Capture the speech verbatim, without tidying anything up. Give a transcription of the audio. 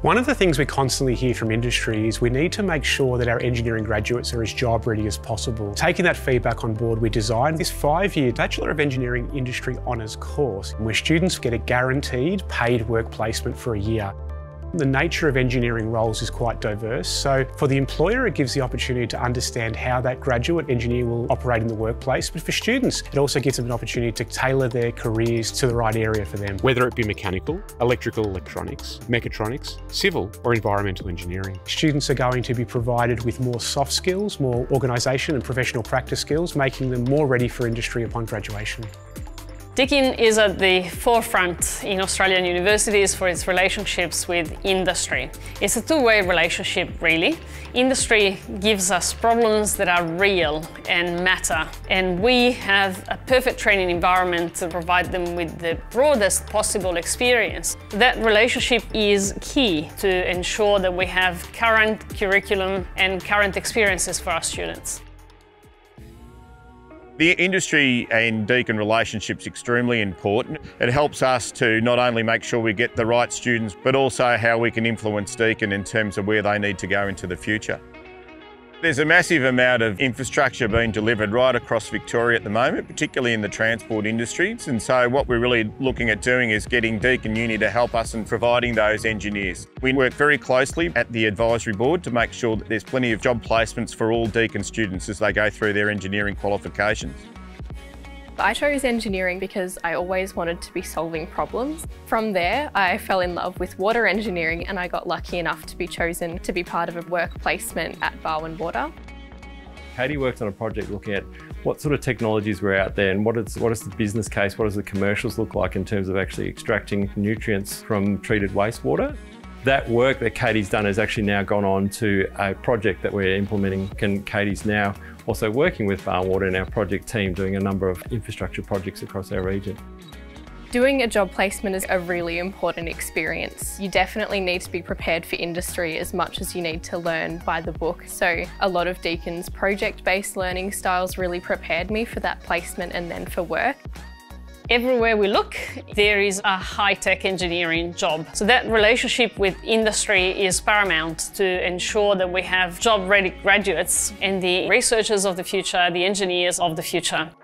One of the things we constantly hear from industry is we need to make sure that our engineering graduates are as job ready as possible. Taking that feedback on board, we designed this five-year Bachelor of Engineering Industry Honours course, where students get a guaranteed paid work placement for a year. The nature of engineering roles is quite diverse, so for the employer it gives the opportunity to understand how that graduate engineer will operate in the workplace, but for students it also gives them an opportunity to tailor their careers to the right area for them. Whether it be mechanical, electrical, electronics, mechatronics, civil or environmental engineering. Students are going to be provided with more soft skills, more organisation and professional practice skills, making them more ready for industry upon graduation. Deakin is at the forefront in Australian universities for its relationships with industry. It's a two-way relationship, really. Industry gives us problems that are real and matter, and we have a perfect training environment to provide them with the broadest possible experience. That relationship is key to ensure that we have current curriculum and current experiences for our students. The industry and Deakin relationship is extremely important. It helps us to not only make sure we get the right students, but also how we can influence Deakin in terms of where they need to go into the future. There's a massive amount of infrastructure being delivered right across Victoria at the moment, particularly in the transport industries. And so what we're really looking at doing is getting Deakin Uni to help us in providing those engineers. We work very closely at the advisory board to make sure that there's plenty of job placements for all Deakin students as they go through their engineering qualifications. I chose engineering because I always wanted to be solving problems. From there, I fell in love with water engineering and I got lucky enough to be chosen to be part of a work placement at Barwon Water. Katie worked on a project looking at what sort of technologies were out there and what is, what is the business case, what does the commercials look like in terms of actually extracting nutrients from treated wastewater. That work that Katie's done has actually now gone on to a project that we're implementing, and Katie's now also working with Barwon Water and our project team doing a number of infrastructure projects across our region. Doing a job placement is a really important experience. You definitely need to be prepared for industry as much as you need to learn by the book. So a lot of Deakin's project-based learning styles really prepared me for that placement and then for work. Everywhere we look, there is a high-tech engineering job. So that relationship with industry is paramount to ensure that we have job-ready graduates and the researchers of the future, the engineers of the future.